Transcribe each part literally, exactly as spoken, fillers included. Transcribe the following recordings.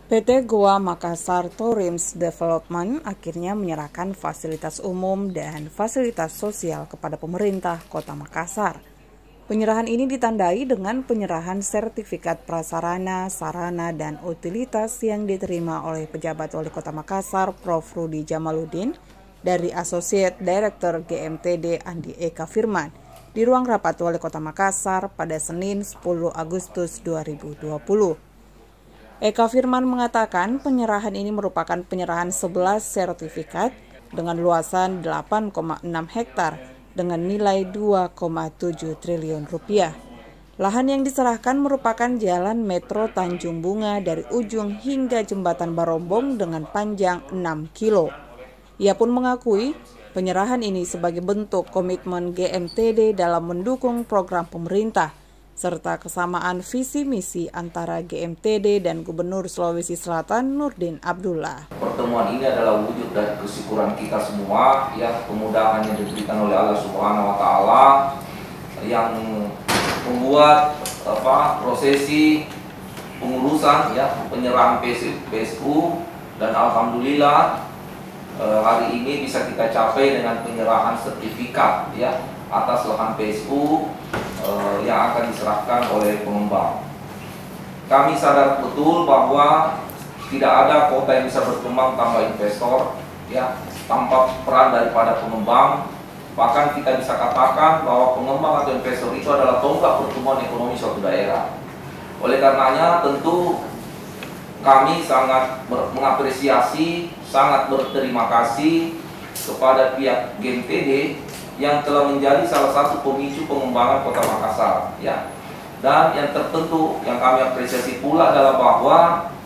P T Goa Makassar Tourism Development akhirnya menyerahkan fasilitas umum dan fasilitas sosial kepada pemerintah Kota Makassar. Penyerahan ini ditandai dengan penyerahan sertifikat prasarana, sarana, dan utilitas yang diterima oleh pejabat Wali Kota Makassar, Prof Rudy Jamaluddin, dari Associate Director G M T D Andi Eka Firman di ruang rapat Wali Kota Makassar pada Senin sepuluh Agustus dua ribu dua puluh. Eka Firman mengatakan penyerahan ini merupakan penyerahan sebelas sertifikat dengan luasan delapan koma enam hektar dengan nilai dua koma tujuh triliun rupiah. Lahan yang diserahkan merupakan jalan metro Tanjung Bunga dari ujung hingga jembatan Barombong dengan panjang enam kilo. Ia pun mengakui penyerahan ini sebagai bentuk komitmen G M T D dalam mendukung program pemerintah, serta kesamaan visi misi antara G M T D dan Gubernur Sulawesi Selatan Nurdin Abdullah. Pertemuan ini adalah wujud dari kesyukuran kita semua, ya, kemudahan yang diberikan oleh Allah Subhanahu Wa Taala yang membuat apa prosesi pengurusan, ya, penyerahan P S U, dan alhamdulillah eh, hari ini bisa kita capai dengan penyerahan sertifikat, ya, atas lahan P S U eh, yang akan diserahkan oleh pengembang. Kami sadar betul bahwa tidak ada kota yang bisa berkembang tanpa investor, ya, tanpa peran daripada pengembang. Bahkan kita bisa katakan bahwa pengembang atau investor itu adalah tonggak pertumbuhan ekonomi suatu daerah. Oleh karenanya tentu kami sangat mengapresiasi, sangat berterima kasih kepada pihak G M T D yang telah menjadi salah satu pemicu pengembangan Kota Makassar, ya. Dan yang tertentu yang kami apresiasi pula adalah bahwa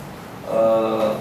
eh,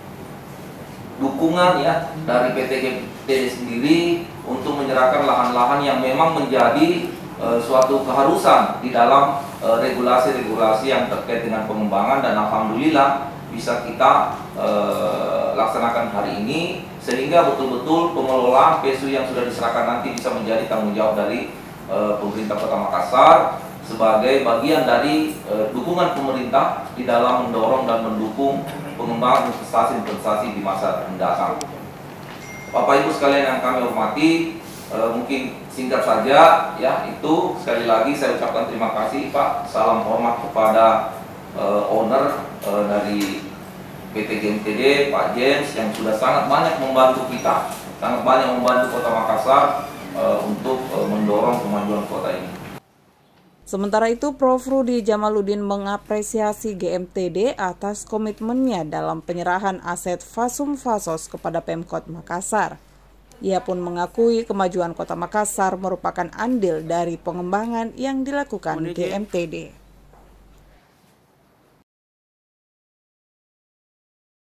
dukungan, ya, dari P T G M T D sendiri untuk menyerahkan lahan-lahan yang memang menjadi eh, suatu keharusan di dalam regulasi-regulasi yang terkait dengan pengembangan, dan alhamdulillah bisa kita eh, laksanakan hari ini sehingga betul-betul pengelolaan P S U yang sudah diserahkan nanti bisa menjadi tanggung jawab dari eh, pemerintah Kota Makassar sebagai bagian dari eh, dukungan pemerintah di dalam mendorong dan mendukung pengembangan investasi-investasi di masa mendatang. Bapak Ibu sekalian yang kami hormati, eh, mungkin singkat saja, ya, itu sekali lagi saya ucapkan terima kasih, Pak. Salam hormat kepada eh, owner eh, dari P T G M T D, Pak James, yang sudah sangat banyak membantu kita, sangat banyak membantu Kota Makassar eh, untuk eh, mendorong kemajuan kota ini. Sementara itu, Prof Rudy Jamaluddin mengapresiasi G M T D atas komitmennya dalam penyerahan aset Fasum Fasos kepada Pemkot Makassar. Ia pun mengakui kemajuan Kota Makassar merupakan andil dari pengembangan yang dilakukan G M T D.